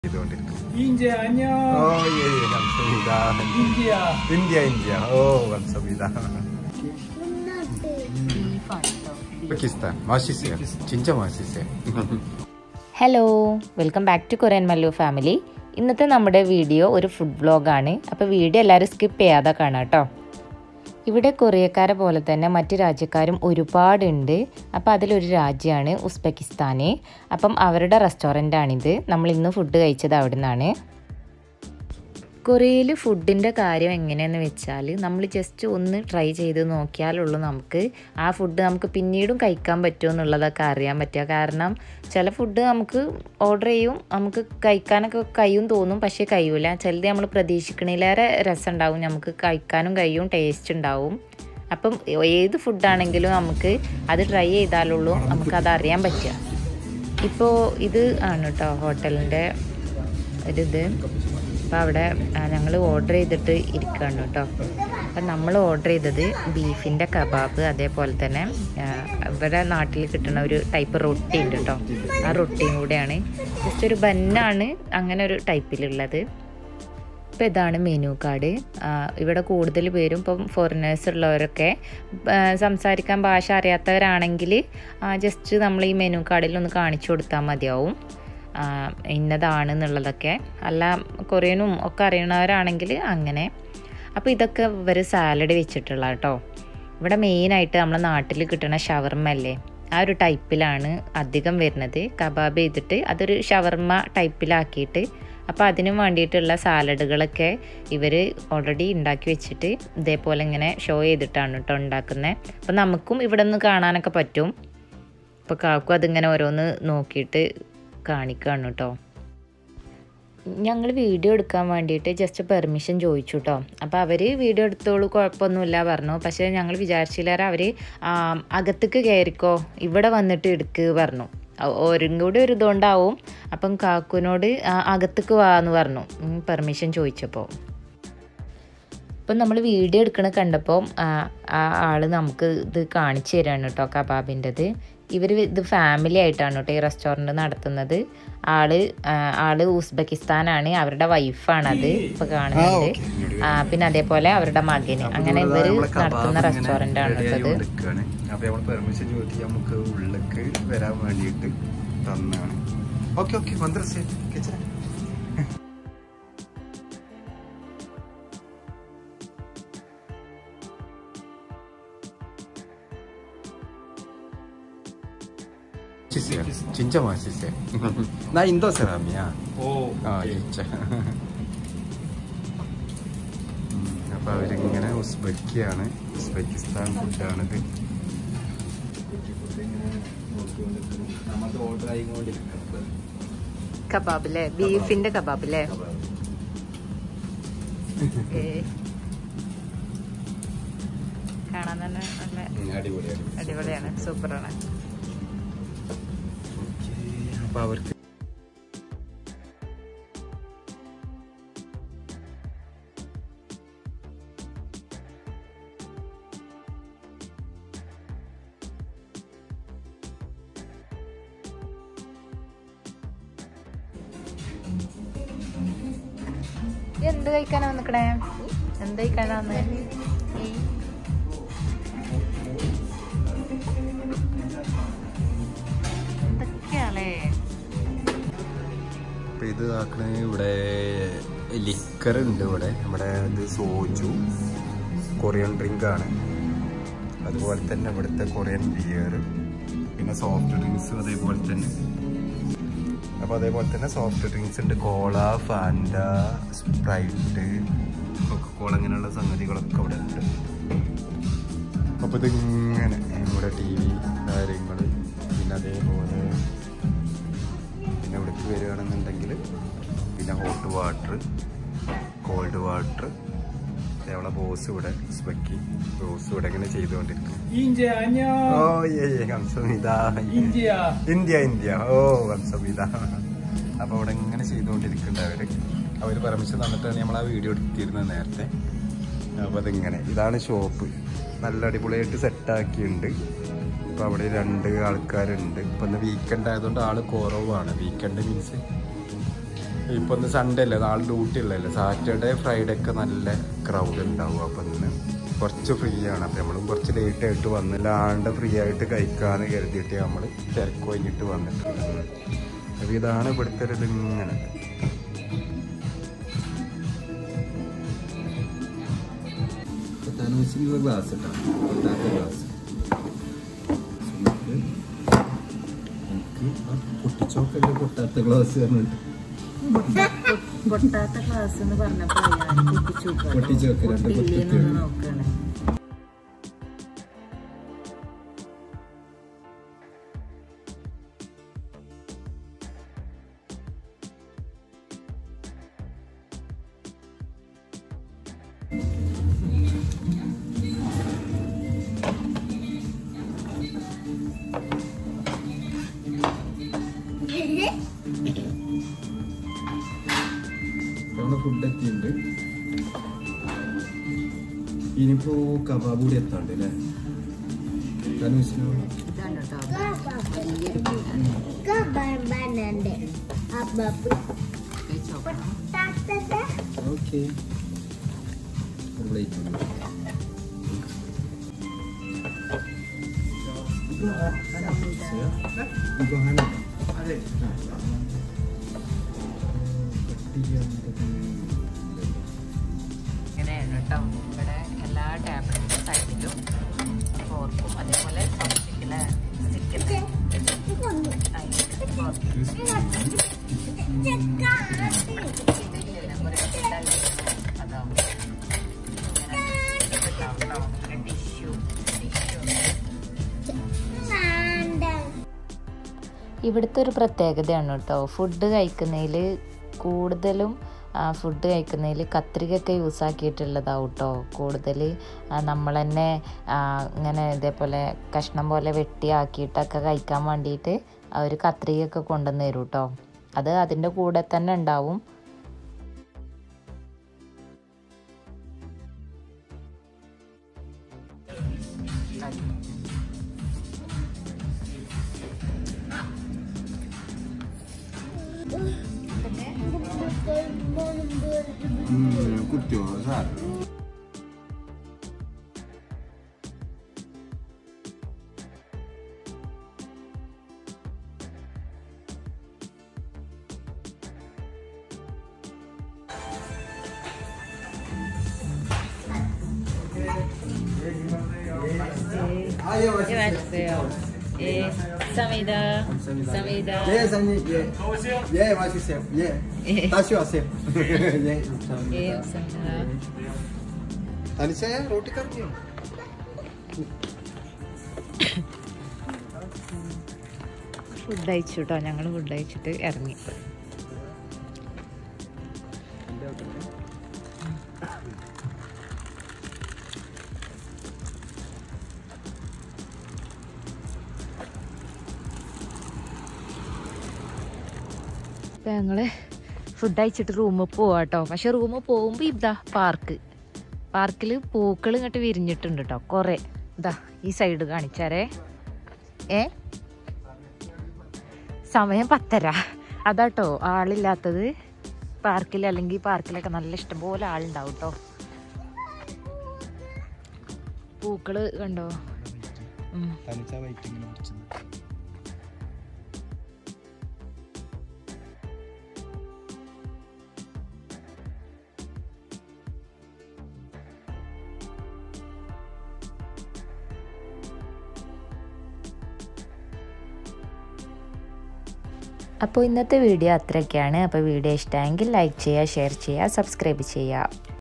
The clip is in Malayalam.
India, 안녕. 예, 감사합니다. 인디아. 감사합니다. Pakistan 맛있어요. 진짜 맛있어요. Hello, welcome back to Korean Mallu family. ഇന്നത്തെ നമ്മുടെ വീഡിയോ ഒരു ഫുഡ് വ്ലോഗാണ്. അപ്പോൾ വീഡിയോ എല്ലാവരും സ്കിപ്പ് ചെയ്യാതെ കാണാം കേട്ടോ. ഇവിടെ കൊറിയക്കാരെ പോലെ തന്നെ മറ്റ് രാജ്യക്കാരും ഒരുപാടുണ്ട്. അപ്പോൾ അതിലൊരു രാജ്യമാണ് ഉസ്ബെക്കിസ്ഥാൻ. അപ്പം അവരുടെ റെസ്റ്റോറൻ്റാണിത്. നമ്മൾ ഇന്ന് ഫുഡ് കഴിച്ചത് അവിടെ നിന്നാണ്. കൊറിയയിൽ ഫുഡിൻ്റെ കാര്യം എങ്ങനെയെന്ന് വെച്ചാൽ നമ്മൾ ജസ്റ്റ് ഒന്ന് ട്രൈ ചെയ്ത് നോക്കിയാലുള്ളൂ നമുക്ക് ആ ഫുഡ് നമുക്ക് പിന്നീടും കഴിക്കാൻ പറ്റുമോ എന്നുള്ളതൊക്കെ അറിയാൻ പറ്റുക. കാരണം ചില ഫുഡ് നമുക്ക് ഓർഡർ ചെയ്യും, നമുക്ക് കഴിക്കാനൊക്കെ കഴിയും തോന്നും, പക്ഷേ കഴിയൂല. ചിലത് നമ്മൾ പ്രതീക്ഷിക്കണേലേറെ രസം ഉണ്ടാവും, നമുക്ക് കഴിക്കാനും കഴിയും, ടേസ്റ്റ് ഉണ്ടാവും. അപ്പം ഏത് ഫുഡാണെങ്കിലും നമുക്ക് അത് ട്രൈ ചെയ്താലുള്ളൂ നമുക്കത് അറിയാൻ പറ്റുക. ഇപ്പോൾ ഇത് ആണ് കേട്ടോ ഹോട്ടലിൻ്റെ ഒരിത്. അപ്പോൾ അവിടെ ഞങ്ങൾ ഓർഡർ ചെയ്തിട്ട് ഇരിക്കുകയാണ് കേട്ടോ. അപ്പം നമ്മൾ ഓർഡർ ചെയ്തത് ബീഫിൻ്റെ കബാബ്, അതേപോലെ തന്നെ ഇവിടെ നാട്ടിൽ കിട്ടുന്ന ഒരു ടൈപ്പ് റൊട്ടി ഉണ്ട് കേട്ടോ. ആ റൊട്ടിയും കൂടെയാണ്, ജസ്റ്റ് ഒരു ബന്നാണ് അങ്ങനെ ഒരു ടൈപ്പിലുള്ളത്. ഇപ്പോൾ ഇതാണ് മെനു കാർഡ്. ഇവിടെ കൂടുതൽ പേരും ഇപ്പം ഫോറിനേഴ്സ് ഉള്ളവരൊക്കെ സംസാരിക്കാൻ ഭാഷ അറിയാത്തവരാണെങ്കിൽ ജസ്റ്റ് നമ്മൾ ഈ മെനു കാർഡിൽ ഒന്ന് കാണിച്ചു കൊടുത്താൽ മതിയാവും ഇന്നതാണെന്നുള്ളതൊക്കെ. അല്ല കൊറിയനും ഒക്കെ അറിയണവരാണെങ്കിൽ അങ്ങനെ. അപ്പോൾ ഇതൊക്കെ ഇവർ സാലഡ് വെച്ചിട്ടുള്ള കേട്ടോ. ഇവിടെ മെയിനായിട്ട് നമ്മുടെ നാട്ടിൽ കിട്ടുന്ന ഷവർമ്മ അല്ലേ, ആ ഒരു ടൈപ്പിലാണ് അധികം വരുന്നത്. കബാബ് ചെയ്തിട്ട് അതൊരു ഷവർമ്മ ടൈപ്പിലാക്കിയിട്ട് അപ്പോൾ അതിനും വേണ്ടിയിട്ടുള്ള സാലഡുകളൊക്കെ ഇവർ ഓൾറെഡി ഉണ്ടാക്കി വെച്ചിട്ട് ഇതേപോലെ ഇങ്ങനെ ഷോ ചെയ്തിട്ടാണ് കേട്ടോ ഉണ്ടാക്കുന്നത്. അപ്പോൾ നമുക്കും ഇവിടെ നിന്ന് കാണാനൊക്കെ പറ്റും. അപ്പോൾ കാക്കും അതിങ്ങനെ ഓരോന്ന് നോക്കിയിട്ട് കാണിക്കുകയാണ് കേട്ടോ. ഞങ്ങൾ വീഡിയോ എടുക്കാൻ വേണ്ടിയിട്ട് ജസ്റ്റ് പെർമിഷൻ ചോദിച്ചു കേട്ടോ. അപ്പോൾ അവർ വീഡിയോ എടുത്തോളൂ, കുഴപ്പമൊന്നുമില്ല പറഞ്ഞു. പക്ഷേ ഞങ്ങൾ വിചാരിച്ചില്ലാരെ അവർ അകത്തേക്ക് കയറിക്കോ, ഇവിടെ വന്നിട്ട് എടുക്ക് പറഞ്ഞു. ഓരും കൂടി ഒരു ഇതുകൊണ്ടാവും. അപ്പം കാക്കുവിനോട് അകത്തേക്ക് വാന്ന് പറഞ്ഞു പെർമിഷൻ ചോദിച്ചപ്പോൾ. അപ്പം നമ്മൾ വീഡിയോ എടുക്കണ കണ്ടപ്പോൾ ആ ആൾ നമുക്ക് ഇത് കാണിച്ചു തരാണ് കേട്ടോ കബാബിൻ്റെത്. ഇവർ ഇത് ഫാമിലി ആയിട്ടാണ് കേട്ടോ ഈ റെസ്റ്റോറൻറ്റ് നടത്തുന്നത്. ആള് ഉസ്ബെക്കിസ്ഥാനാണ്, അവരുടെ വൈഫാണത് ഇപ്പോൾ കാണുന്നത്. പിന്നെ അതേപോലെ അവരുടെ മകന്, അങ്ങനെ ഇവർ നടത്തുന്ന റെസ്റ്റോറൻ്റ് ആണ് ഇത്. പെർമിഷൻ ചോദിച്ചാൽ നമുക്ക് ഉള്ളിലേക്ക് വരാൻ വേണ്ടിയിട്ട് തന്നാണ്. ഓക്കെ മന്ത്രി 진짜 맛있어요. 나 인도 사람이야. 진짜. അപ്പോൾ അവരിങ്ങനെ ഉസ്ബെക്കിയാണ്, ഉസ്ബെക്കിസ്ഥാൻ ഫുഡാണിത്. കബാബില്ലേ, ബീഫിന്റെ കബാബില്ലേ. കാണാൻ തന്നെ നല്ല അടിപൊളിയാണ്, സൂപ്പറാണ്. അപ്പോൾ അവർക്ക് എന്ത് കഴിക്കാനാ വന്നിക്കണേ? എന്ത് കഴിക്കാനാ വന്നേ? എന്തൊക്കെയാണേ ഇത് ആക്കണ. ഇവിടെ ലിക്കർ ഉണ്ട്. ഇവിടെ നമ്മുടെ ഇത് സോജു കൊറിയൻ ഡ്രിങ്കാണ്. അതുപോലെ തന്നെ ഇവിടുത്തെ കൊറിയൻ ബിയർ, പിന്നെ സോഫ്റ്റ് ഡ്രിങ്ക്സ് അതേപോലെ തന്നെ. അപ്പോൾ അതേപോലെ തന്നെ സോഫ്റ്റ് ഡ്രിങ്ക്സ് ഉണ്ട്, കോള, ഫാൻഡ, സ്പ്രൈറ്റ്, കൊക്കക്കോള, അങ്ങനെയുള്ള സംഗതികളൊക്കെ ഇവിടെ ഉണ്ട്. അപ്പോൾ ഇതിങ്ങനെ ഇവിടെ ടി വി കാര്യങ്ങൾ, പിന്നെ അതേപോലെ പിന്നെ ഇവിടേക്ക് വരികയാണെന്നുണ്ടെങ്കിൽ പിന്നെ ഹോട്ട് വാട്ടർ, കോൾഡ് വാട്ടർ. നമ്മളെ ബോസ് ഇവിടെ ഉസ്ബെക്കി ബോസ് ഇവിടെ ഇങ്ങനെ ചെയ്തുകൊണ്ടിരിക്കും. ഇന്ത്യ സംവിധ. അപ്പോൾ ഇവിടെ ഇങ്ങനെ ചെയ്തുകൊണ്ടിരിക്കുന്നുണ്ട് അവർ പെർമിഷൻ തന്നിട്ടാണ് നമ്മൾ ആ വീഡിയോ എടുത്തിരുന്നത് നേരത്തെ. അപ്പോൾ അതിങ്ങനെ ഇതാണ് ഷോപ്പ്, നല്ല അടിപൊളിയായിട്ട് സെറ്റാക്കിയിട്ടുണ്ട്. അപ്പോൾ അവിടെ 2 ആൾക്കാരുണ്ട്. ഇപ്പം ഇന്ന് വീക്കെൻഡ് ആയതുകൊണ്ട് ആൾ കുറവാണ്. വീക്കെൻഡ് മീൻസ് ഇപ്പൊ ഒന്ന് സൺഡേ അല്ലേ, നാളെ ഡ്യൂട്ടി ഉള്ളതല്ലേ. സാറ്റർഡേ ഫ്രൈഡേ ഒക്കെ നല്ല ക്രൗഡ് ഉണ്ടാവും. അപ്പൊ ഇന്ന് കുറച്ച് ഫ്രീ ആണ്. അപ്പം നമ്മൾ കുറച്ച് ലേറ്റ് ആയിട്ട് വന്നില്ലാണ്ട് ഫ്രീ ആയിട്ട് കഴിക്കാമെന്ന് കരുതിയിട്ട് നമ്മൾ തിരക്ക് കഴിഞ്ഞിട്ട് വന്നിട്ടുണ്ട്. അപ്പം ഇതാണ് ഇവിടുത്തെ ഒരു ഇതിങ്ങനെ. ഗ്ലാസ് പൊട്ടിച്ചോക്കല്ലേ പൊട്ടാത്ത ഗ്ലാസ് പറഞ്ഞിട്ട് പൊട്ടാത്ത ക്ലാസ് എന്ന് പറഞ്ഞപ്പോൾ പൊട്ടിച്ചോക്ക് രണ്ട് നോക്കുകയാണ്. ഫുഡ് എത്തിയിട്ടുണ്ട്. ഇനിയിപ്പോ കബാബ് കൂടി എത്താണ്ട് അല്ലേ? ഓക്കെ ഇങ്ങനെയാണ് കേട്ടോ. ഇവിടെ എല്ലാ ടേബിളിൻ്റെ സൈഡിലും ഫോർക്കും അതേപോലെ ഇവിടുത്തെ ഒരു പ്രത്യേകതയാണ് കേട്ടോ. ഫുഡ് കഴിക്കുന്നതിൽ കൂടുതലും ഫുഡ് കഴിക്കുന്നതിൽ കത്രികയൊക്കെ യൂസ് ആക്കിയിട്ടുള്ളതാവും കേട്ടോ. കൂടുതൽ നമ്മൾ തന്നെ ഇങ്ങനെ ഇതേപോലെ കഷ്ണം പോലെ വെട്ടിയാക്കിയിട്ടൊക്കെ കഴിക്കാൻ വേണ്ടിയിട്ട് അവർ കത്രികയൊക്കെ കൊണ്ടുവന്ന് തരും കേട്ടോ. അത് അതിൻ്റെ കൂടെ തന്നെ ഉണ്ടാവും. കുട്ടിയോ സാർ Samida. रोटी कर दियो ഫുഡ് കഴിച്ചു കേട്ടോ. ഞങ്ങൾ ഫുഡ് കഴിച്ചിട്ട് ഇറങ്ങി. അപ്പം ഞങ്ങൾ ഫുഡ് കഴിച്ചിട്ട് റൂമിൽ പോവാം കേട്ടോ. പക്ഷെ റൂമിൽ പോകുമ്പോൾ ഇതാ പാർക്കിൽ പൂക്കൾ ഇങ്ങോട്ട് വിരിഞ്ഞിട്ടുണ്ട് കേട്ടോ കുറേ. ഇതാ ഈ സൈഡ് കാണിച്ചാരേ. സമയം 10:30 അതാട്ടോ ആളില്ലാത്തത് പാർക്കിൽ. അല്ലെങ്കിൽ പാർക്കിലൊക്കെ നല്ല ഇഷ്ടംപോലെ ആളുണ്ടാവും കേട്ടോ. പൂക്കൾ കണ്ടോ. അപ്പോൾ ഇന്നത്തെ വീഡിയോ അത്രയൊക്കെയാണ്. അപ്പോൾ വീഡിയോ ഇഷ്ടമെങ്കിൽ ലൈക്ക് ചെയ്യുക, ഷെയർ ചെയ്യുക, സബ്സ്ക്രൈബ് ചെയ്യുക.